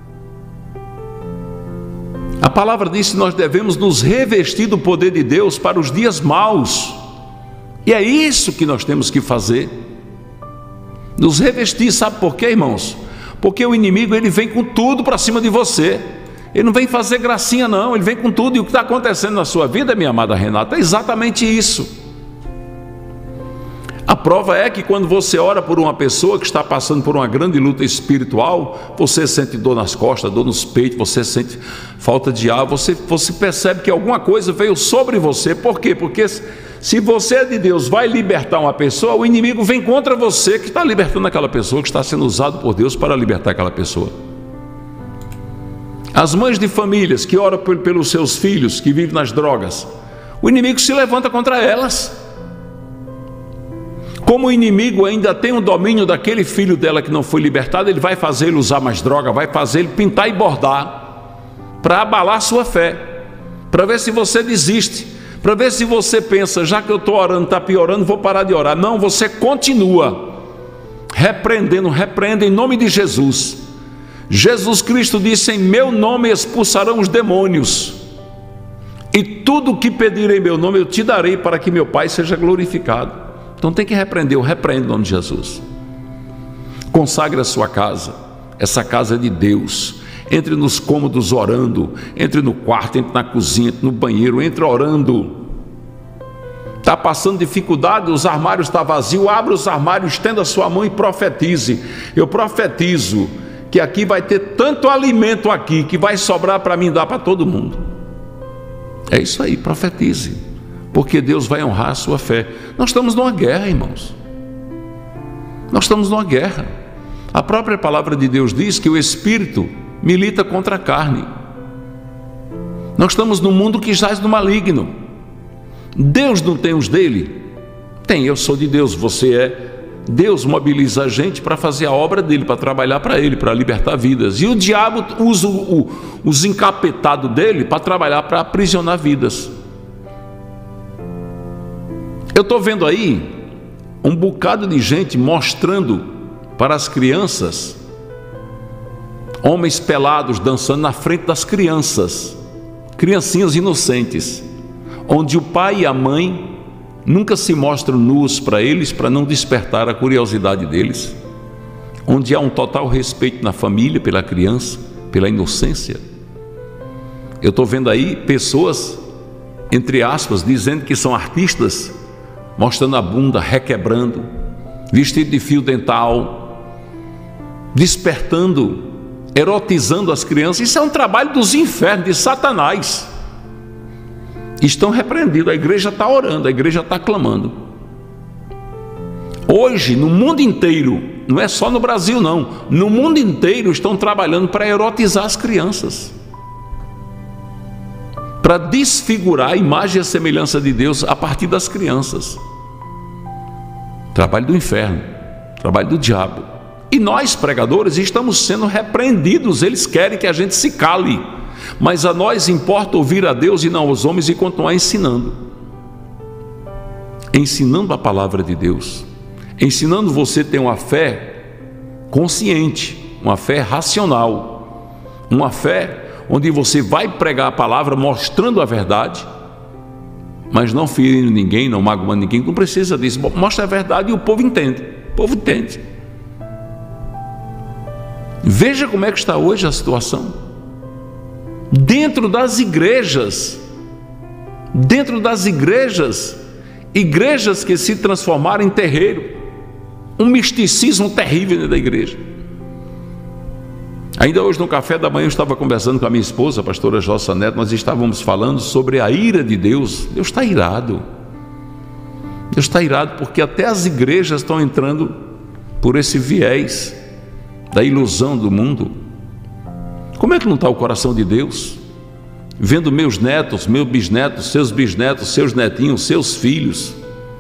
A palavra diz que nós devemos nos revestir do poder de Deus para os dias maus. E é isso que nós temos que fazer. Nos revestir, sabe por quê, irmãos? Porque o inimigo, ele vem com tudo para cima de você. Ele não vem fazer gracinha não, ele vem com tudo. E o que está acontecendo na sua vida, minha amada Renata, é exatamente isso. A prova é que quando você ora por uma pessoa que está passando por uma grande luta espiritual, você sente dor nas costas, dor nos peitos, você sente falta de ar, você, você percebe que alguma coisa veio sobre você. Por quê? Porque se você é de Deus, vai libertar uma pessoa, o inimigo vem contra você que está libertando aquela pessoa, que está sendo usado por Deus para libertar aquela pessoa. As mães de famílias que oram pelos seus filhos que vivem nas drogas, o inimigo se levanta contra elas. Como o inimigo ainda tem um domínio daquele filho dela que não foi libertado, ele vai fazer ele usar mais droga, vai fazer ele pintar e bordar, para abalar sua fé, para ver se você desiste, para ver se você pensa, já que eu estou orando, está piorando, vou parar de orar. Não, você continua repreendendo, repreenda em nome de Jesus. Jesus Cristo disse: em meu nome expulsarão os demônios, e tudo o que pedir em meu nome eu te darei, para que meu Pai seja glorificado. Então tem que repreender, eu repreendo em nome de Jesus. Consagre a sua casa, essa casa é de Deus. Entre nos cômodos orando, entre no quarto, entre na cozinha, entre no banheiro, entre orando. Está passando dificuldade, os armários estão vazios, abra os armários, estenda a sua mão e profetize. Eu profetizo que aqui vai ter tanto alimento aqui, que vai sobrar para mim dar para todo mundo. É isso aí, profetize, porque Deus vai honrar a sua fé. Nós estamos numa guerra, irmãos. Nós estamos numa guerra. A própria palavra de Deus diz que o Espírito milita contra a carne. Nós estamos num mundo que jaz no maligno. Deus não tem os dele? Tem, eu sou de Deus, você é. Deus mobiliza a gente para fazer a obra dele, para trabalhar para ele, para libertar vidas. E o diabo usa o, o, os encapetados dele para trabalhar, para aprisionar vidas. Eu estou vendo aí um bocado de gente mostrando para as crianças, homens pelados dançando na frente das crianças, criancinhas inocentes, onde o pai e a mãe nunca se mostram nus para eles, para não despertar a curiosidade deles, onde há um total respeito na família pela criança, pela inocência. Eu estou vendo aí pessoas, entre aspas, dizendo que são artistas, mostrando a bunda, requebrando, vestido de fio dental, despertando, erotizando as crianças. Isso é um trabalho dos infernos, de Satanás. Estão repreendidos, a igreja está orando, a igreja está clamando. Hoje, no mundo inteiro, não é só no Brasil não, no mundo inteiro estão trabalhando para erotizar as crianças, para desfigurar a imagem e a semelhança de Deus a partir das crianças. Trabalho do inferno, trabalho do diabo. E nós, pregadores, estamos sendo repreendidos. Eles querem que a gente se cale, mas a nós importa ouvir a Deus e não aos homens, e continuar ensinando, ensinando a palavra de Deus, ensinando você a ter uma fé consciente, uma fé racional, uma fé onde você vai pregar a palavra mostrando a verdade, mas não ferindo ninguém, não magoando ninguém. Não precisa disso, mostra a verdade e o povo entende, o povo entende. Veja como é que está hoje a situação dentro das igrejas, dentro das igrejas, igrejas que se transformaram em terreiro, um misticismo terrível dentro da igreja. Ainda hoje no café da manhã eu estava conversando com a minha esposa, a pastora Jossa Neto, nós estávamos falando sobre a ira de Deus. Deus está irado, Deus está irado porque até as igrejas estão entrando por esse viés da ilusão do mundo. Como é que não está o coração de Deus? Vendo meus netos, meus bisnetos, seus bisnetos, seus netinhos, seus filhos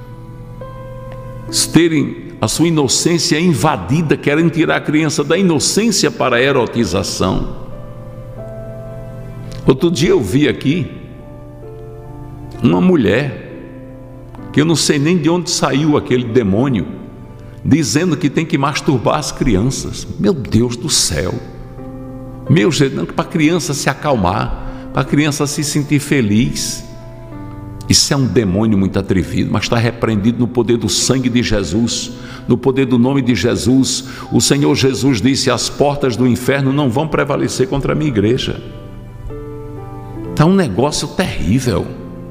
terem a sua inocência invadida, querendo tirar a criança da inocência para a erotização. Outro dia eu vi aqui uma mulher, que eu não sei nem de onde saiu aquele demônio, dizendo que tem que masturbar as crianças. Meu Deus do céu! Meu Jesus, para a criança se acalmar, para a criança se sentir feliz. Isso é um demônio muito atrevido, mas está repreendido no poder do sangue de Jesus, no poder do nome de Jesus. O Senhor Jesus disse: as portas do inferno não vão prevalecer contra a minha igreja. Está um negócio terrível.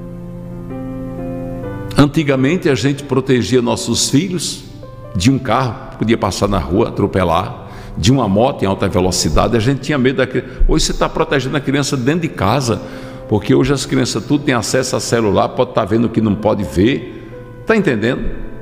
Antigamente a gente protegia nossos filhos de um carro, podia passar na rua, atropelar, de uma moto em alta velocidade, a gente tinha medo da criança. Hoje você está protegendo a criança dentro de casa, porque hoje as crianças tudo têm acesso a celular, pode estar vendo o que não pode ver. Está entendendo?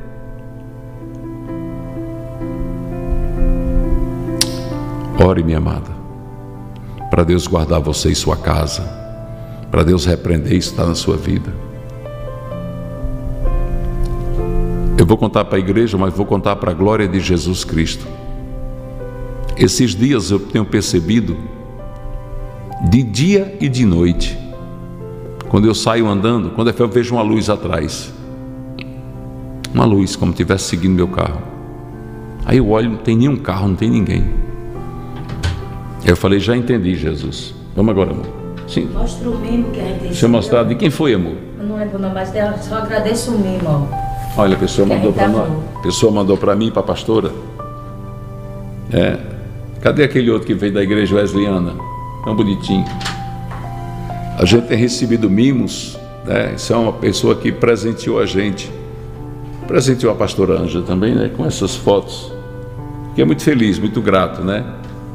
Ore, minha amada, para Deus guardar você e sua casa, para Deus repreender isso que está na sua vida. Eu vou contar para a igreja, mas vou contar para a glória de Jesus Cristo. Esses dias eu tenho percebido, de dia e de noite, quando eu saio andando, quando eu vejo uma luz atrás, uma luz como se estivesse seguindo meu carro. Aí eu olho, não tem nenhum carro, não tem ninguém. Eu falei, já entendi, Jesus. Vamos agora, amor. Sim. Mostra o mimo que a gente Deixa eu mostrar de quem foi, amor. Eu não lembro não, mas eu só agradeço o mimo, ó. Olha, a pessoa Que mandou a gente para tá nós. A pessoa mandou para mim, para a pastora. É. Cadê aquele outro que veio da igreja wesleyana? Tão bonitinho. A gente tem recebido mimos, né? Isso é uma pessoa que presenteou a gente. Presenteou a pastora Ângela também, né? Com essas fotos. Fiquei muito feliz, muito grato, né?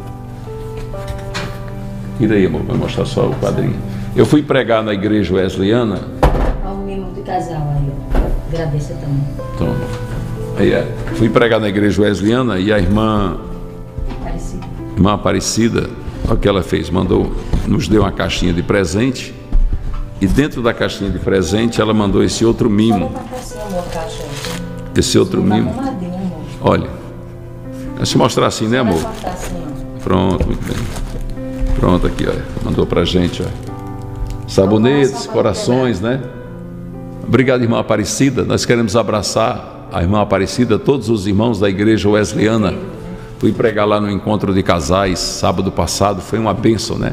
Tira aí, amor, vou mostrar só o quadrinho. Eu fui pregar na igreja wesleyana. Olha o mimo de casal aí, ó. Agradeço também. Toma. Aí é. Fui pregar na igreja wesleyana e a irmã Aparecida. Irmã Aparecida, olha o que ela fez, mandou, nos deu uma caixinha de presente, e dentro da caixinha de presente ela mandou esse outro mimo. Esse outro mimo. Olha, deixa eu mostrar assim, né, amor? Pronto, muito bem. Pronto, aqui, olha, mandou pra gente, olha. Sabonetes, corações, né? Obrigado, irmã Aparecida. Nós queremos abraçar a irmã Aparecida, todos os irmãos da igreja wesleyana. Fui pregar lá no encontro de casais sábado passado, foi uma bênção, né?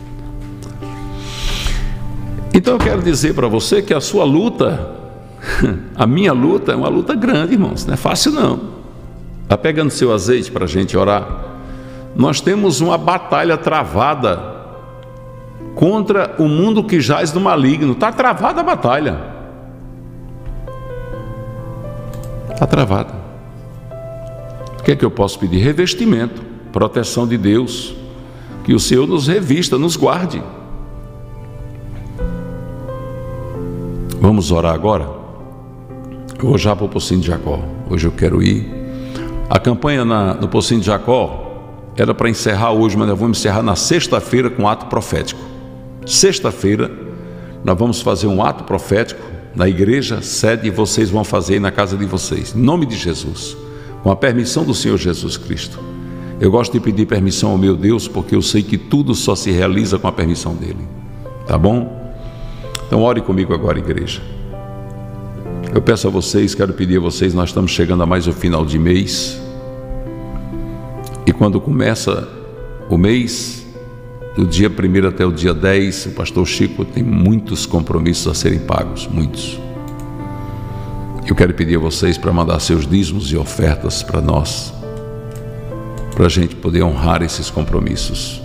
Então eu quero dizer para você que a sua luta, a minha luta é uma luta grande, irmãos, não é fácil não. Está pegando seu azeite para a gente orar? Nós temos uma batalha travada contra o mundo que jaz no maligno. Está travada a batalha. Está travada. O que é que eu posso pedir? Revestimento, proteção de Deus, que o Senhor nos revista, nos guarde. Vamos orar agora? Eu vou já para o Pocinho de Jacó. Hoje eu quero ir. A campanha na, no Pocinho de Jacó era para encerrar hoje, mas nós vamos encerrar na sexta-feira com um ato profético. Sexta-feira nós vamos fazer um ato profético na igreja, sede, e vocês vão fazer aí na casa de vocês, em nome de Jesus, com a permissão do Senhor Jesus Cristo. Eu gosto de pedir permissão ao meu Deus, porque eu sei que tudo só se realiza com a permissão dEle. Tá bom? Então ore comigo agora, igreja. Eu peço a vocês, quero pedir a vocês, nós estamos chegando a mais o final de mês. E quando começa o mês, do dia primeiro até o dia dez, o pastor Chico tem muitos compromissos a serem pagos, muitos. Eu quero pedir a vocês para mandar seus dízimos e ofertas para nós, para a gente poder honrar esses compromissos,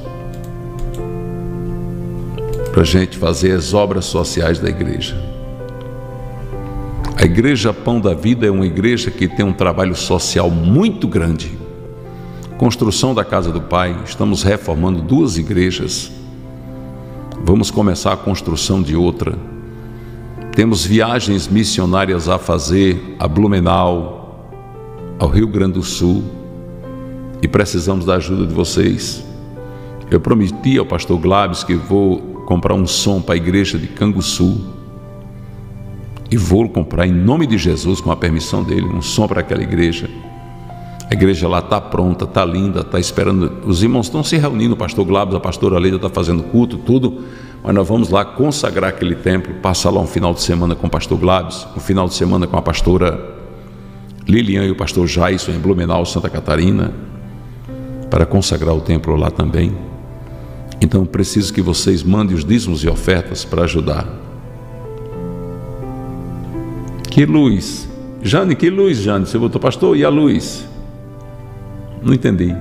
para a gente fazer as obras sociais da igreja. A igreja Pão da Vida é uma igreja que tem um trabalho social muito grande. Construção da casa do Pai, estamos reformando duas igrejas, vamos começar a construção de outra. Temos viagens missionárias a fazer a Blumenau, ao Rio Grande do Sul, e precisamos da ajuda de vocês. Eu prometi ao pastor Glabes que vou comprar um som para a igreja de Canguçu, e vou comprar em nome de Jesus, com a permissão dele, um som para aquela igreja. A igreja lá está pronta, está linda, está esperando. Os irmãos estão se reunindo, o pastor Glabes, a pastora Leida está fazendo culto, tudo. Mas nós vamos lá consagrar aquele templo, passar lá um final de semana com o pastor Glabes, um final de semana com a pastora Lilian e o pastor Jaison em Blumenau, Santa Catarina, para consagrar o templo lá também. Então preciso que vocês mandem os dízimos e ofertas para ajudar. Que luz! Jane, que luz, Jane? Você botou, pastor, e a luz? Não entendi.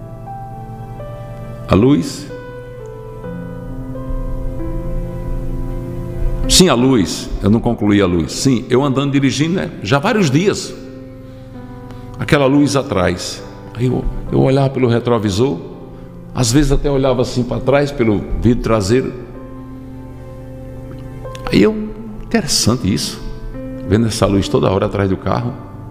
A luz? Sim, a luz. Eu não concluí a luz. Sim, eu andando dirigindo, né? Já vários dias. Aquela luz atrás. Aí eu, eu olhava pelo retrovisor. Às vezes até olhava assim para trás, pelo vidro traseiro. Aí eu, interessante isso. Vendo essa luz toda hora atrás do carro.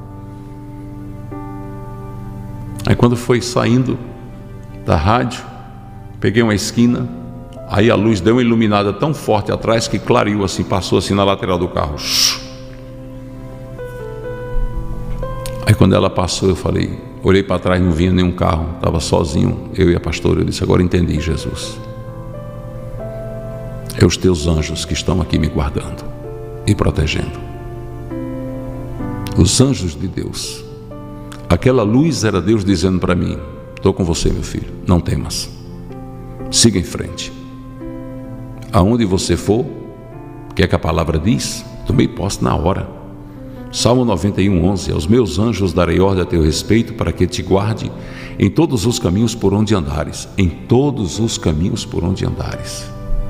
Aí quando foi saindo da rádio, peguei uma esquina, aí a luz deu uma iluminada tão forte atrás que clareou assim, passou assim na lateral do carro. Aí quando ela passou, eu falei, olhei para trás, não vinha nenhum carro, estava sozinho, eu e a pastora. Eu disse, agora entendi, Jesus. É os teus anjos que estão aqui me guardando e protegendo. Os anjos de Deus. Aquela luz era Deus dizendo para mim, estou com você, meu filho, não temas. Siga em frente. Aonde você for, o que é que a palavra diz? Tomei posse na hora. Salmo noventa e um, onze. Aos meus anjos darei ordem a teu respeito, para que te guarde em todos os caminhos por onde andares. Em todos os caminhos por onde andares.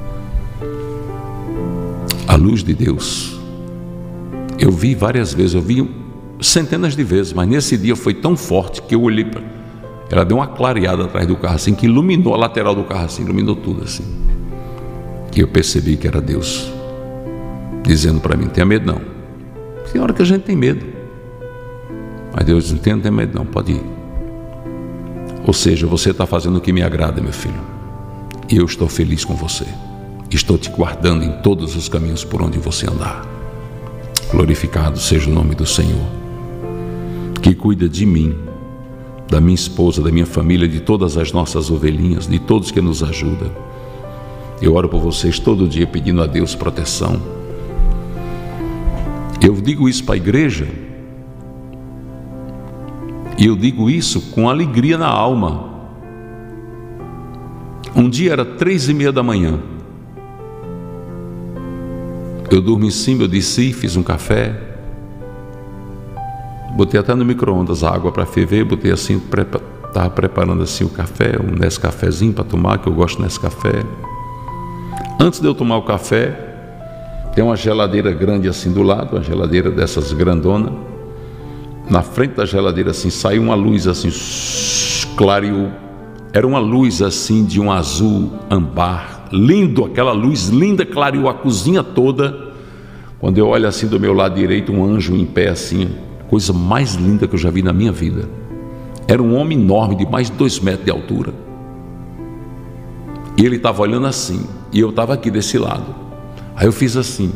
A luz de Deus. Eu vi várias vezes, eu vi centenas de vezes, mas nesse dia foi tão forte que eu olhei para... Ela deu uma clareada atrás do carro assim, que iluminou a lateral do carro assim, iluminou tudo assim. E eu percebi que era Deus dizendo para mim, não tenha medo não. Tem hora que a gente tem medo, mas Deus diz, não tem, não tem medo não, pode ir. Ou seja, você está fazendo o que me agrada, meu filho, e eu estou feliz com você. Estou te guardando em todos os caminhos por onde você andar. Glorificado seja o nome do Senhor, que cuida de mim, da minha esposa, da minha família, de todas as nossas ovelhinhas, de todos que nos ajudam. Eu oro por vocês todo dia pedindo a Deus proteção. Eu digo isso para a igreja, e eu digo isso com alegria na alma. Um dia era três e meia da manhã, eu dormi em cima, eu desci, fiz um café, botei até no micro-ondas a água para ferver, botei assim, estava preparando assim o café, um Nescafézinho para tomar, que eu gosto de Nescafé. Antes de eu tomar o café, tem uma geladeira grande assim do lado, uma geladeira dessas grandona. Na frente da geladeira assim, saiu uma luz assim, clareou. Era uma luz assim de um azul ambar, lindo, aquela luz linda, clareou a cozinha toda. Quando eu olho assim do meu lado direito, um anjo em pé assim, coisa mais linda que eu já vi na minha vida. Era um homem enorme, de mais de dois metros de altura. E ele estava olhando assim, e eu estava aqui desse lado. Aí eu fiz assim,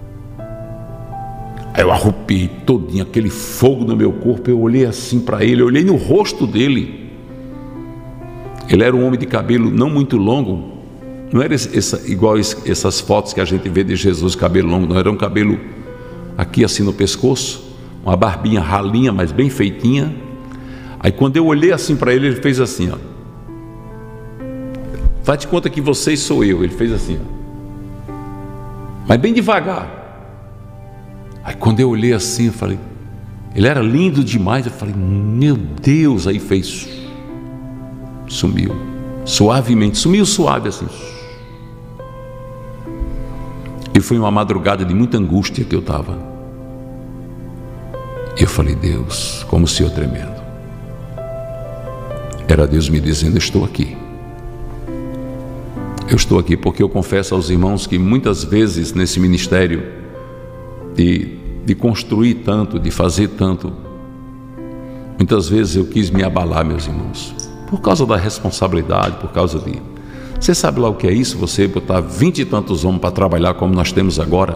aí eu arrupiei todinho, aquele fogo no meu corpo. Eu olhei assim para ele, eu olhei no rosto dele. Ele era um homem de cabelo não muito longo, não era essa, igual essas fotos que a gente vê de Jesus, cabelo longo, não, era um cabelo aqui assim no pescoço, uma barbinha ralinha, mas bem feitinha. Aí quando eu olhei assim para ele, ele fez assim, ó, faz de conta que você sou eu. Ele fez assim, ó, mas bem devagar. Aí quando eu olhei assim, eu falei, ele era lindo demais. Eu falei, meu Deus. Aí fez, sumiu, suavemente, sumiu suave assim. E foi uma madrugada de muita angústia que eu estava. E eu falei, Deus, como o Senhor tremendo. Era Deus me dizendo, estou aqui. Eu estou aqui porque eu confesso aos irmãos que muitas vezes nesse ministério de, de construir tanto, de fazer tanto, muitas vezes eu quis me abalar, meus irmãos, por causa da responsabilidade, por causa de... Você sabe lá o que é isso? Você botar vinte e tantos homens para trabalhar como nós temos agora.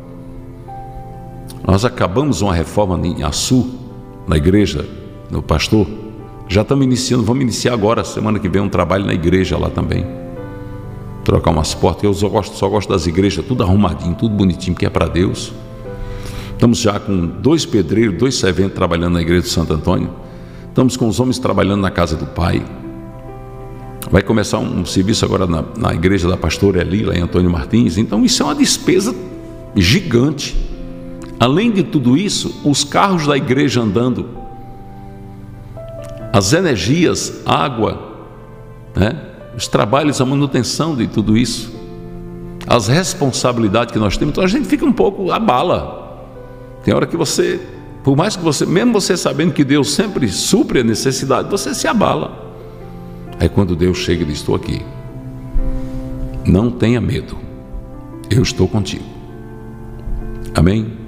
Nós acabamos uma reforma em Açu, na igreja, no pastor. Já estamos iniciando, vamos iniciar agora, semana que vem, um trabalho na igreja lá também. Trocar umas portas. Eu só gosto, só gosto das igrejas, tudo arrumadinho, tudo bonitinho, porque é para Deus. Estamos já com dois pedreiros, dois serventes trabalhando na igreja de Santo Antônio. Estamos com os homens trabalhando na casa do Pai. Vai começar um serviço agora na, na igreja da pastora Eli, lá em Antônio Martins. Então isso é uma despesa gigante. Além de tudo isso, os carros da igreja andando, as energias, água, né? Os trabalhos, a manutenção de tudo isso, as responsabilidades que nós temos. Então a gente fica um pouco abala. Tem hora que você, por mais que você, mesmo você sabendo que Deus sempre supre a necessidade, você se abala. Aí quando Deus chega e diz, estou aqui, não tenha medo, eu estou contigo. Amém?